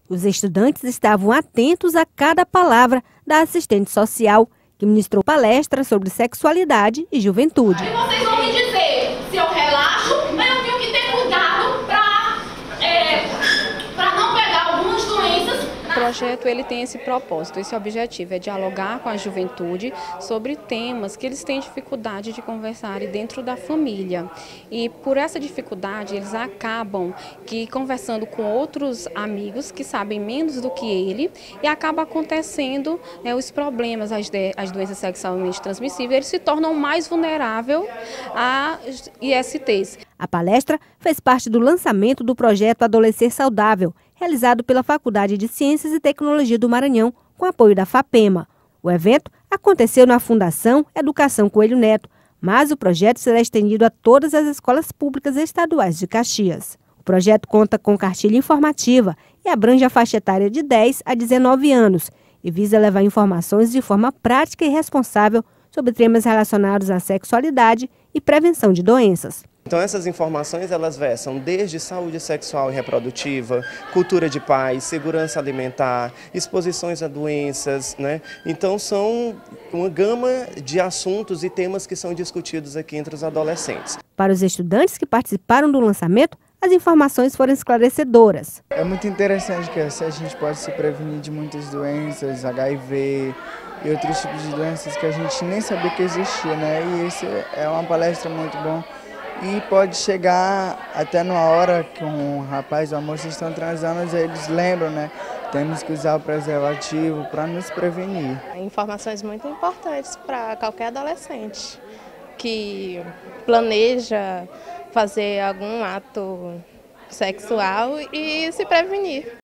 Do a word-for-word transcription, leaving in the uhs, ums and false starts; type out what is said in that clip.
Os estudantes estavam atentos a cada palavra da assistente social, que ministrou palestra sobre sexualidade e juventude. E vocês vão me dizer se eu relaxo, eu tenho que ter cuidado para é, para não pegar algumas doenças. O projeto ele tem esse propósito, esse objetivo, é dialogar com a juventude sobre temas que eles têm dificuldade de conversar dentro da família. E por essa dificuldade eles acabam que conversando com outros amigos que sabem menos do que ele e acaba acontecendo né, os problemas, as, de, as doenças sexualmente transmissíveis, eles se tornam mais vulneráveis a I S Ts. A palestra fez parte do lançamento do projeto Adolescer Saudável, realizado pela Faculdade de Ciências e Tecnologia do Maranhão, com apoio da FAPEMA. O evento aconteceu na Fundação Educação Coelho Neto, mas o projeto será estendido a todas as escolas públicas estaduais de Caxias. O projeto conta com cartilha informativa e abrange a faixa etária de dez a dezenove anos e visa levar informações de forma prática e responsável sobre temas relacionados à sexualidade e prevenção de doenças. Então essas informações elas versam desde saúde sexual e reprodutiva, cultura de paz, segurança alimentar, exposições a doenças, né? Então são uma gama de assuntos e temas que são discutidos aqui entre os adolescentes. Para os estudantes que participaram do lançamento, as informações foram esclarecedoras. É muito interessante que assim a gente pode se prevenir de muitas doenças, H I V e outros tipos de doenças que a gente nem sabia que existia, né? E isso é uma palestra muito bom. E pode chegar até numa hora que um rapaz ou uma moça estão transando, eles lembram, né? Temos que usar o preservativo para nos prevenir. Informações muito importantes para qualquer adolescente que planeja fazer algum ato sexual e se prevenir.